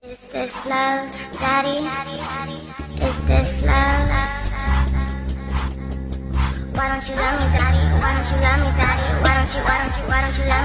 Is this love, Daddy? Is this love? Why don't you love me, Daddy? Why don't you love me, Daddy? Why don't you love me?